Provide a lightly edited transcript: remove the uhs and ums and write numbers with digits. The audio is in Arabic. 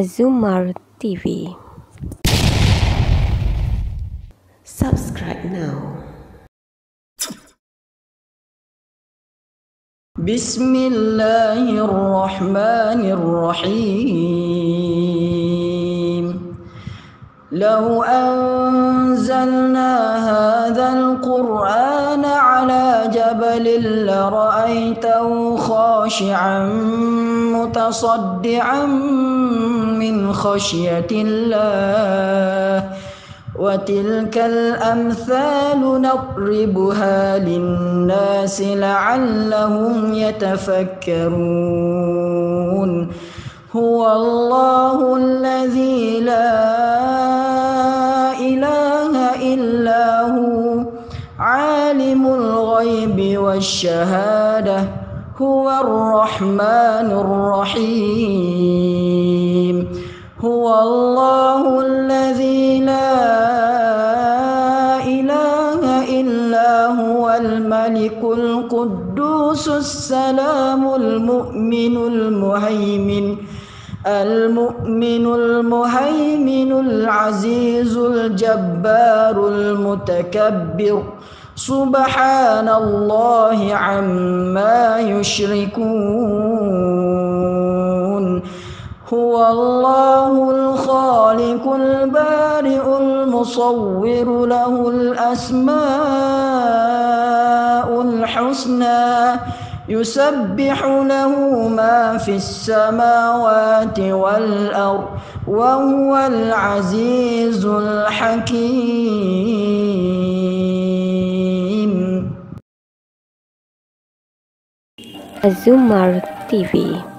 Azumar TV. Subscribe now. بسم الله الرحمن الرحيم. لو أنزلنا هذا القرآن على جبل لرأيته خاشعا متصدعا من خشية الله وتلك الأمثال نضربها للناس لعلهم يتفكرون. هو الله الذي لا إله إلا هو عالم الغيب والشهادة هو الرحمن الرحيم. هو الله الذي لا إله إلا هو الملك القدوس السلام المؤمن المهيمن العزيز الجبار المتكبر سبحان الله عما يشركون. هو الله الخالق البارئ المصور له الأسماء الحسنى يسبح له ما في السماوات والأرض وهو العزيز الحكيم. Azumar TV.